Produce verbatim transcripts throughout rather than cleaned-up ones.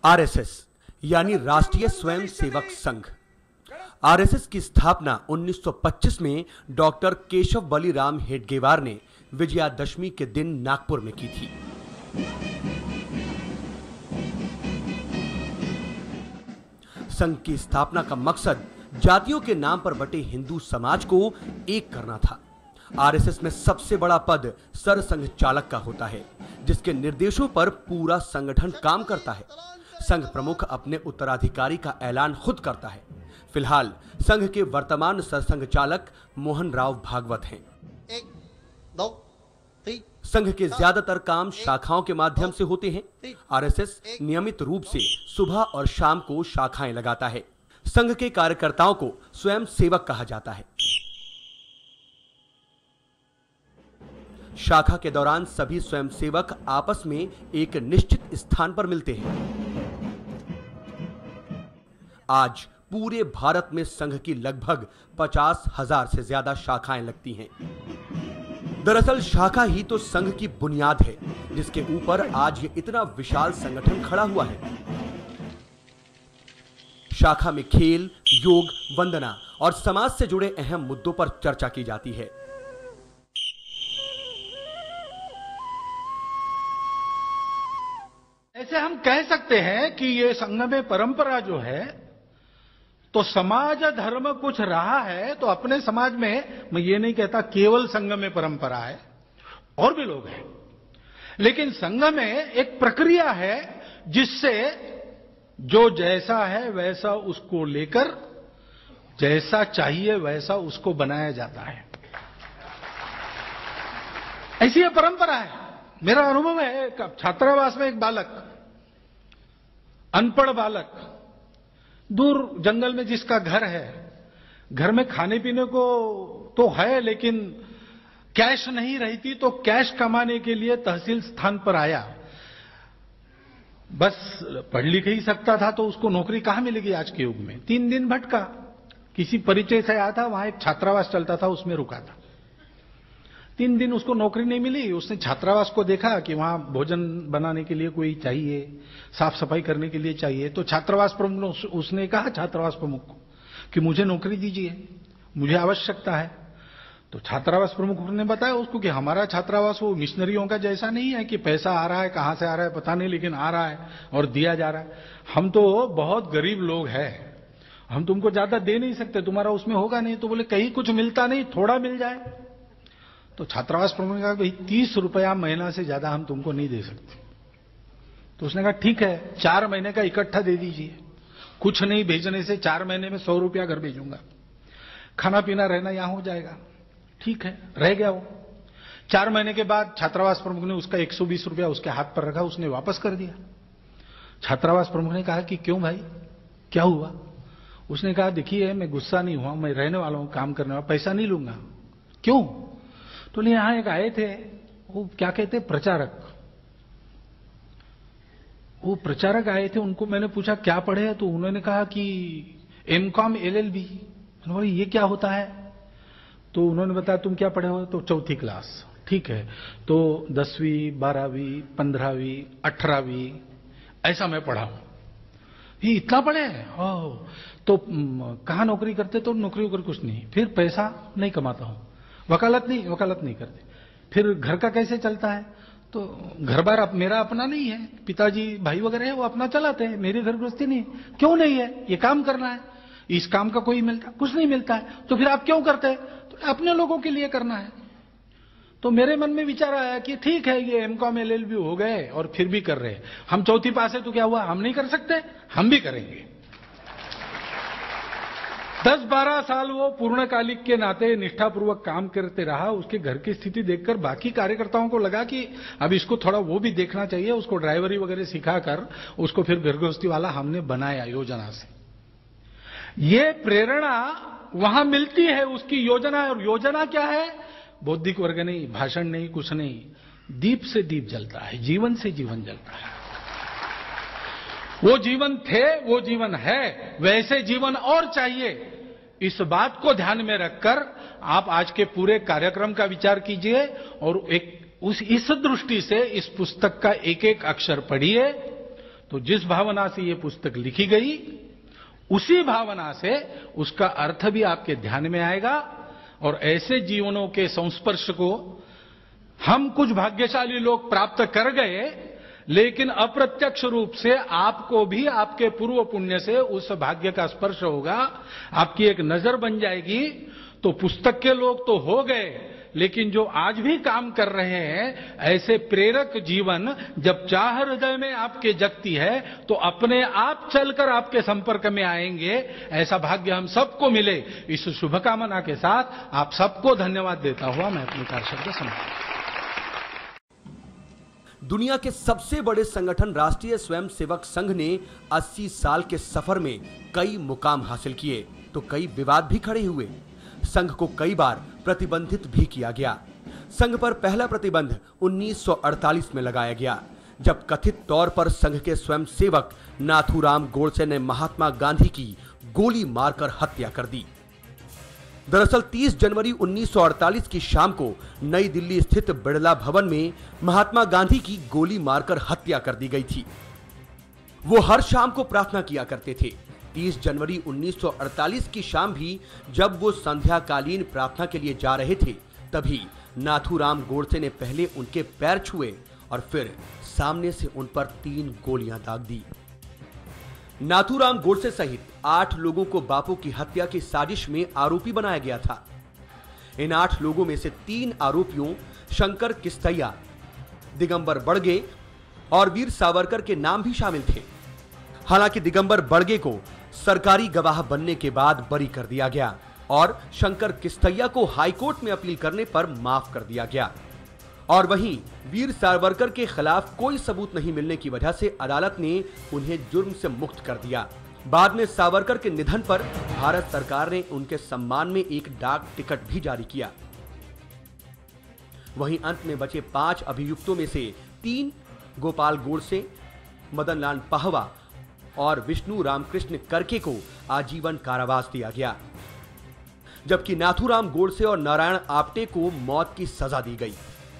RSS यानी राष्ट्रीय स्वयं सेवक संघ। आरएसएस की स्थापना उन्नीस सौ पच्चीस में डॉक्टर केशव बलिराम हेडगेवार ने विजयादशमी के दिन नागपुर में की थी। संघ की स्थापना का मकसद जातियों के नाम पर बटे हिंदू समाज को एक करना था। आरएसएस में सबसे बड़ा पद सरसंघ चालक का होता है, जिसके निर्देशों पर पूरा संगठन काम करता है। संघ प्रमुख अपने उत्तराधिकारी का ऐलान खुद करता है। फिलहाल संघ के वर्तमान सरसंघ चालक मोहन राव भागवत हैं। एक, दो, तीन, संघ के ज्यादातर काम शाखाओं के माध्यम से होते हैं। आरएसएस नियमित रूप से सुबह और शाम को शाखाएं लगाता है। संघ के कार्यकर्ताओं को स्वयं सेवक कहा जाता है। शाखा के दौरान सभी स्वयंसेवक आपस में एक निश्चित स्थान पर मिलते हैं। आज पूरे भारत में संघ की लगभग पचास हजार से ज्यादा शाखाएं लगती हैं। दरअसल शाखा ही तो संघ की बुनियाद है, जिसके ऊपर आज ये इतना विशाल संगठन खड़ा हुआ है। शाखा में खेल, योग, वंदना और समाज से जुड़े अहम मुद्दों पर चर्चा की जाती है। ऐसे हम कह सकते हैं कि ये संघ में परंपरा जो है, तो समाज धर्म कुछ रहा है तो अपने समाज में, मैं ये नहीं कहता केवल संघ में परंपरा है, और भी लोग हैं, लेकिन संघ में एक प्रक्रिया है जिससे जो जैसा है वैसा उसको लेकर जैसा चाहिए वैसा उसको बनाया जाता है। ऐसी ये परंपरा है। मेरा अनुभव है, छात्रावास में एक बालक, अनपढ़ बालक, दूर जंगल में जिसका घर है, घर में खाने पीने को तो है लेकिन कैश नहीं रहती, तो कैश कमाने के लिए तहसील स्थान पर आया। बस पढ़ लिख ही सकता था तो उसको नौकरी कहां मिलेगी आज के युग में। तीन दिन भटका, किसी परिचय से आया था, वहां एक छात्रावास चलता था, उसमें रुका था। तीन दिन उसको नौकरी नहीं मिली। उसने छात्रावास को देखा कि वहां भोजन बनाने के लिए कोई चाहिए, साफ सफाई करने के लिए चाहिए। तो छात्रावास प्रमुख ने उसने कहा छात्रावास प्रमुख को कि मुझे नौकरी दीजिए, मुझे आवश्यकता है। तो छात्रावास प्रमुख ने बताया उसको कि हमारा छात्रावास वो मिशनरियों का जैसा नहीं है कि पैसा आ रहा है, कहां से आ रहा है पता नहीं, लेकिन आ रहा है और दिया जा रहा है। हम तो बहुत गरीब लोग हैं, हम तुमको ज्यादा दे नहीं सकते, तुम्हारा उसमें होगा नहीं। तो बोले कहीं कुछ मिलता नहीं, थोड़ा मिल जाए। तो छात्रावास प्रमुख ने कहा भाई तीस रुपया महीना से ज्यादा हम तुमको नहीं दे सकते। तो उसने कहा ठीक है, चार महीने का इकट्ठा दे दीजिए, कुछ नहीं भेजने से चार महीने में सौ रुपया घर भेजूंगा, खाना पीना रहना यहां हो जाएगा। ठीक है, रह गया वो। चार महीने के बाद छात्रावास प्रमुख ने उसका एक सौ बीस रुपया उसके हाथ पर रखा, उसने वापस कर दिया। छात्रावास प्रमुख ने कहा कि क्यों भाई, क्या हुआ? उसने कहा देखिए मैं गुस्सा नहीं हुआ, मैं रहने वाला हूं, काम करने वाला, पैसा नहीं लूंगा। क्यों? तो यहां एक आए थे, वो क्या कहते प्रचारक, वो प्रचारक आए थे, उनको मैंने पूछा क्या पढ़े, तो उन्होंने कहा कि M Com L L B. ये क्या होता है? तो उन्होंने बताया तुम क्या पढ़े हो? तो चौथी क्लास। ठीक है, तो दसवीं, बारहवीं, पंद्रहवीं, अठारहवीं ऐसा मैं पढ़ा हूं। ये इतना पढ़े? ओह, तो कहां नौकरी करते? तो नौकरी वोकरी कुछ नहीं, फिर पैसा नहीं कमाता हूं, वकालत नहीं वकालत नहीं करते। फिर घर का कैसे चलता है? तो घर बार अप, मेरा अपना नहीं है, पिताजी भाई वगैरह है वो अपना चलाते हैं, मेरी घर गृहस्थी नहीं है। क्यों नहीं है? ये काम करना है, इस काम का कोई मिलता कुछ नहीं मिलता है, तो फिर आप क्यों करते हैं? तो अपने लोगों के लिए करना है। तो मेरे मन में विचार आया कि ठीक है, ये M Com L L B हो गए और फिर भी कर रहे हैं, हम चौथी पास है तो क्या हुआ, हम नहीं कर सकते? हम भी करेंगे। दस बारह साल वो पूर्णकालिक के नाते निष्ठापूर्वक काम करते रहा। उसके घर की स्थिति देखकर बाकी कार्यकर्ताओं को लगा कि अब इसको थोड़ा वो भी देखना चाहिए। उसको ड्राइवरी वगैरह सिखाकर उसको फिर घर गृहस्थी वाला हमने बनाया योजना से। ये प्रेरणा वहां मिलती है उसकी योजना। और योजना क्या है? बौद्धिक वर्ग नहीं, भाषण नहीं, कुछ नहीं, दीप से दीप जलता है, जीवन से जीवन जलता है। वो जीवन थे, वो जीवन है, वैसे जीवन और चाहिए। इस बात को ध्यान में रखकर आप आज के पूरे कार्यक्रम का विचार कीजिए और एक उस इस दृष्टि से इस पुस्तक का एक एक अक्षर पढ़िए तो जिस भावना से ये पुस्तक लिखी गई, उसी भावना से उसका अर्थ भी आपके ध्यान में आएगा और ऐसे जीवनों के संस्पर्श को हम कुछ भाग्यशाली लोग प्राप्त कर गए, लेकिन अप्रत्यक्ष रूप से आपको भी आपके पूर्व पुण्य से उस भाग्य का स्पर्श होगा, आपकी एक नजर बन जाएगी। तो पुस्तक के लोग तो हो गए, लेकिन जो आज भी काम कर रहे हैं, ऐसे प्रेरक जीवन जब चाह हृदय में आपके जगती है तो अपने आप चलकर आपके संपर्क में आएंगे। ऐसा भाग्य हम सबको मिले, इस शुभकामना के साथ आप सबको धन्यवाद देता हुआ मैं अपने कार्यशब्द समाप्त। दुनिया के सबसे बड़े संगठन राष्ट्रीय स्वयंसेवक संघ ने अस्सी साल के सफर में कई मुकाम हासिल किए तो कई विवाद भी खड़े हुए। संघ को कई बार प्रतिबंधित भी किया गया। संघ पर पहला प्रतिबंध उन्नीस सौ अड़तालीस में लगाया गया, जब कथित तौर पर संघ के स्वयंसेवक नाथूराम गोडसे ने महात्मा गांधी की गोली मारकर हत्या कर दी। दरअसल तीस जनवरी उन्नीस सौ अड़तालीस की शाम को नई दिल्ली स्थित बिड़ला भवन में महात्मा गांधी की गोली मारकर हत्या कर दी गई थी। वो हर शाम को प्रार्थना किया करते थे। तीस जनवरी उन्नीस सौ अड़तालीस की शाम भी जब वो संध्याकालीन प्रार्थना के लिए जा रहे थे, तभी नाथूराम गोडसे ने पहले उनके पैर छुए और फिर सामने से उन पर तीन गोलियां दाग दी। नाथूराम गोडसे सहित आठ लोगों को बापू की हत्या की साजिश में आरोपी बनाया गया था। इन आठ लोगों में से तीन आरोपियों शंकर किस्तैया, दिगंबर बड़गे और वीर सावरकर के नाम भी शामिल थे। हालांकि दिगंबर बड़गे को सरकारी गवाह बनने के बाद बरी कर दिया गया और शंकर किस्तैया को हाईकोर्ट में अपील करने पर माफ कर दिया गया। और वहीं वीर सावरकर के खिलाफ कोई सबूत नहीं मिलने की वजह से अदालत ने उन्हें जुर्म से मुक्त कर दिया। बाद में सावरकर के निधन पर भारत सरकार ने उनके सम्मान में एक डाक टिकट भी जारी किया। वहीं अंत में बचे पांच अभियुक्तों में से तीन गोपाल गोडसे, मदन लाल पहवा और विष्णु रामकृष्ण करके को आजीवन कारावास दिया गया, जबकि नाथूराम गोडसे और नारायण आप्टे को मौत की सजा दी गई।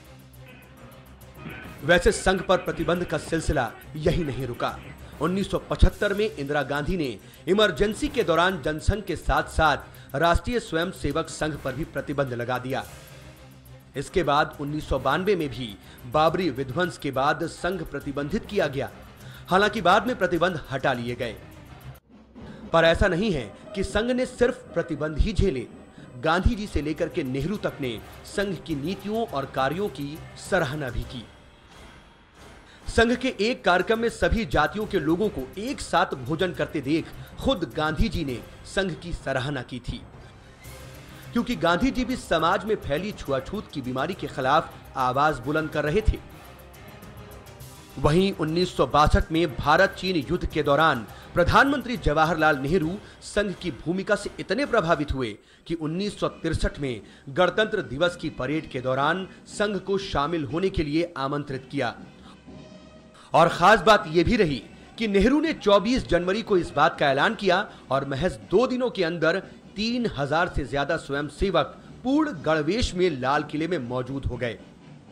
वैसे संघ पर प्रतिबंध का सिलसिला यही नहीं रुका। उन्नीस सौ पचहत्तर में इंदिरा गांधी ने इमरजेंसी के दौरान जनसंघ के साथ साथ राष्ट्रीय स्वयंसेवक संघ पर भी प्रतिबंध लगा दिया। इसके बाद उन्नीस सौ बानवे में भी बाबरी विध्वंस के बाद संघ प्रतिबंधित किया गया। हालांकि बाद में प्रतिबंध हटा लिए गए, पर ऐसा नहीं है कि संघ ने सिर्फ प्रतिबंध ही झेले। गांधी जी से लेकर के नेहरू तक ने संघ की नीतियों और कार्यों की सराहना भी की। संघ के एक कार्यक्रम में सभी जातियों के लोगों को एक साथ भोजन करते देख खुद गांधी जी ने संघ की सराहना की थी, क्योंकि गांधी जी भी समाज में फैली छुआछूत की बीमारी के खिलाफ आवाज बुलंद कर रहे थे। वहीं उन्नीस सौ बासठ में भारत चीन युद्ध के दौरान प्रधानमंत्री जवाहरलाल नेहरू संघ की भूमिका से इतने प्रभावित हुए कि उन्नीस सौ तिरसठ में गणतंत्र दिवस की परेड के दौरान संघ को शामिल होने के लिए आमंत्रित किया। और खास बात यह भी रही कि नेहरू ने चौबीस जनवरी को इस बात का ऐलान किया और महज दो दिनों के अंदर तीन हजार से ज्यादा स्वयंसेवक पूर्ण गणवेश में लाल किले में मौजूद हो गए।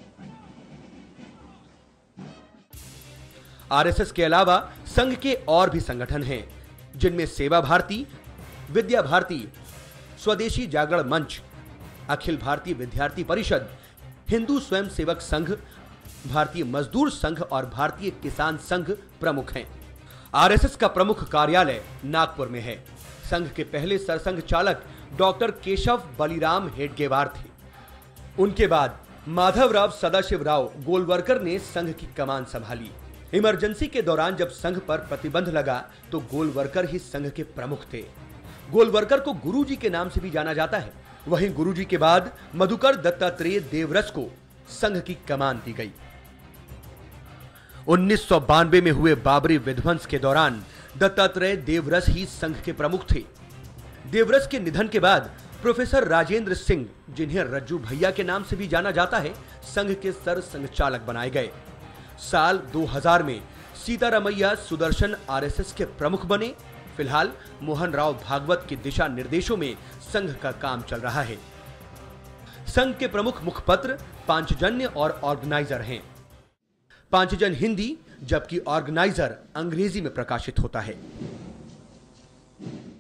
आरएसएस के अलावा संघ के और भी संगठन हैं, जिनमें सेवा भारती, विद्या भारती, स्वदेशी जागरण मंच, अखिल भारतीय विद्यार्थी परिषद, हिंदू स्वयंसेवक संघ, भारतीय मजदूर संघ और भारतीय किसान संघ प्रमुख हैं। आरएसएस का प्रमुख कार्यालय नागपुर में है। संघ के पहले सरसंघ चालक डॉक्टर केशव बलिराम हेडगेवार थे। उनके बाद माधवराव सदाशिवराव गोलवरकर ने संघ की कमान संभाली। इमरजेंसी के दौरान जब संघ पर प्रतिबंध लगा तो गोलवरकर ही संघ के प्रमुख थे। गोलवरकर को गुरुजी के नाम से भी जाना जाता है। वहीं गुरुजी के बाद मधुकर दत्तात्रेय देवरस को संघ की कमान दी गई। उन्नीस सौ बानवे में हुए बाबरी विध्वंस के दौरान दत्तात्रेय देवरस ही संघ के प्रमुख थे। देवरस के निधन के बाद प्रोफेसर राजेंद्र सिंह, जिन्हें रज्जू भैया के नाम से भी जाना जाता है, संघ के सर संघचालक बनाए गए। साल दो हज़ार में सीतारामैया सुदर्शन आरएसएस के प्रमुख बने। फिलहाल मोहन राव भागवत के दिशा निर्देशों में संघ का काम चल रहा है। संघ के प्रमुख मुखपत्र पांचजन्य और ऑर्गेनाइजर हैं। पांचजन हिंदी, जबकि ऑर्गेनाइजर अंग्रेजी में प्रकाशित होता है।